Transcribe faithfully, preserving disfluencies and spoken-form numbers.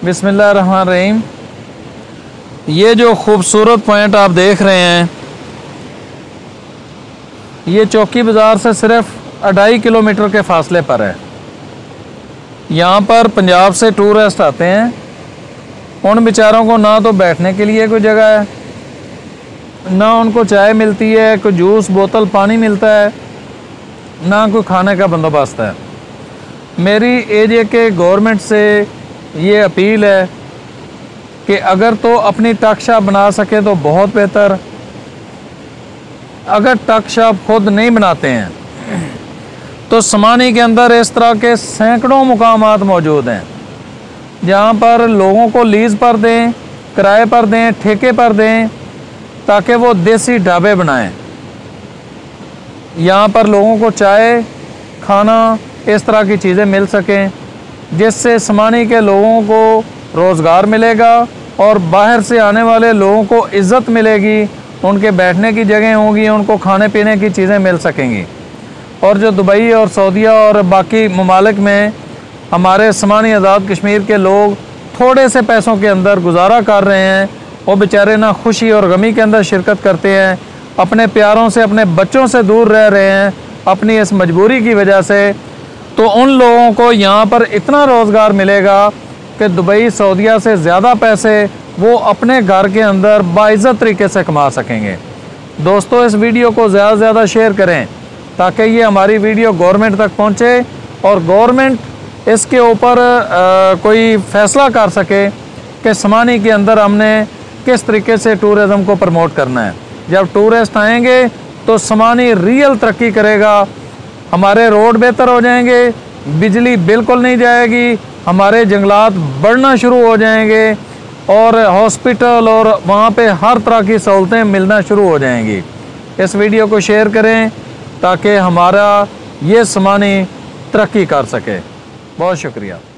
बिस्मिल्लाहिर्रहमानिर्रहीम। ये जो खूबसूरत पॉइंट आप देख रहे हैं, ये चौकी बाज़ार से सिर्फ अढ़ाई किलोमीटर के फासले पर है। यहाँ पर पंजाब से टूरिस्ट आते हैं। उन बेचारों को ना तो बैठने के लिए कोई जगह है, ना उनको चाय मिलती है, कोई जूस बोतल पानी मिलता है, ना कोई खाने का बंदोबस्त है। मेरी एरिया के गवर्नमेंट से ये अपील है कि अगर तो अपनी टक शॉप बना सके तो बहुत बेहतर। अगर टक शॉप खुद नहीं बनाते हैं तो समानी के अंदर इस तरह के सैकड़ों मुकामात मौजूद हैं जहाँ पर लोगों को लीज़ पर दें, किराए पर दें, ठेके पर दें, ताकि वो देसी ढाबे बनाएं। यहाँ पर लोगों को चाय, खाना, इस तरह की चीज़ें मिल सकें, जिससे समानी के लोगों को रोज़गार मिलेगा और बाहर से आने वाले लोगों को इज़्ज़त मिलेगी, उनके बैठने की जगह होंगी, उनको खाने पीने की चीज़ें मिल सकेंगी। और जो दुबई और सऊदीया और बाकी ममालिक में हमारे समानी आज़ाद कश्मीर के लोग थोड़े से पैसों के अंदर गुजारा कर रहे हैं, वो बेचारे ना खुशी और गमी के अंदर शिरकत करते हैं, अपने प्यारों से, अपने बच्चों से दूर रह रहे हैं अपनी इस मजबूरी की वजह से। तो उन लोगों को यहाँ पर इतना रोज़गार मिलेगा कि दुबई सऊदीया से ज़्यादा पैसे वो अपने घर के अंदर बाइज़्ज़त तरीके से कमा सकेंगे। दोस्तों, इस वीडियो को ज़्यादा से ज़्यादा शेयर करें ताकि ये हमारी वीडियो गवर्नमेंट तक पहुँचे और गवर्नमेंट इसके ऊपर कोई फ़ैसला कर सके कि समानी के अंदर हमने किस तरीके से टूरिज़म को प्रमोट करना है। जब टूरिस्ट आएंगे तो समानी रियल तरक्की करेगा, हमारे रोड बेहतर हो जाएंगे, बिजली बिल्कुल नहीं जाएगी, हमारे जंगलात बढ़ना शुरू हो जाएंगे और हॉस्पिटल और वहाँ पे हर तरह की सहूलतें मिलना शुरू हो जाएंगी। इस वीडियो को शेयर करें ताकि हमारा ये समानी तरक्की कर सके। बहुत शुक्रिया।